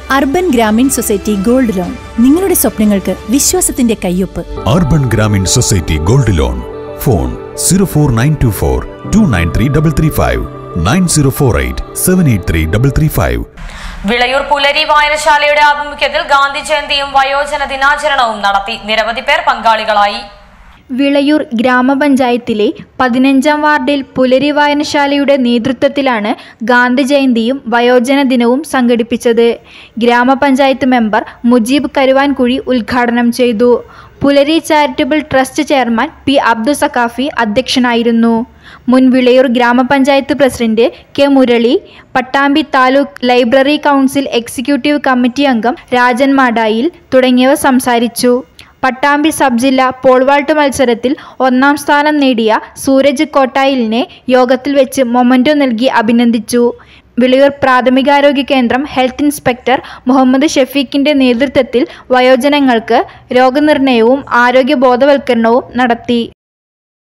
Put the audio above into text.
Urban Grameen society gold loan നിങ്ങളുടെ സ്വപ്നങ്ങൾക്ക് വിശ്വാസത്തിന്റെ കയ്യൊപ്പ്. Urban Grameen society gold loan. Phone 04924293335 9048783335. Vilayur Pulari വായനശാലയുടെ ആഭിമുഖ്യത്തിൽ ഗാന്ധി ജയന്തിയും വയോജന ദിനാചരണവും നടത്തി. നിരവധി പേർ പങ്കാളികളായി. വിളയൂർ ഗ്രാമപഞ്ചായത്തിലെ 15-ാം വാർഡിൽ പുലരി വായനശാലയുടെ നേതൃത്വത്തിലാണ് ഗാന്ധി ജയന്തിയും വയോജന ദിനവും സംഘടിപ്പിച്ചത്. ഗ്രാമപഞ്ചായത്ത് മെമ്പർ മുജീബ് കരുവാൻകുഴി ഉദ്ഘാടനം ചെയ്തു. Pulari charitable trust chairman P Abdul Saqafi അധ്യക്ഷനായിരുന്നു. മുൻ വിളയൂർ ഗ്രാമപഞ്ചായത്ത് president K Murali, Pattambi taluk library council executive committee അംഗം രാജൻ മാടായിൽ തുടങ്ങിയവർ സംസാരിച്ചു. പട്ടാമ്പി സബ് ജില്ലാ പോൾവാൾട്ട് മത്സരത്തിൽ 1ാം സ്ഥാനം നേടിയ സൂരജ് കോട്ടായിലിനെ യോഗത്തിൽ വെച്ച് മൊമന്റോ നൽകി അഭിനന്ദിച്ചു. വിളയൂർ പ്രാഥമികാരോഗ്യ കേന്ദ്രം ഹെൽത്ത് ഇൻസ്പെക്ടർ മുഹമ്മദ് ഷഫീഖിന്റെ നേതൃത്വത്തിൽ വയോജനങ്ങൾക്ക് രോഗനിർണയവും ആരോഗ്യ ബോധവൽക്കരണവും നടത്തി.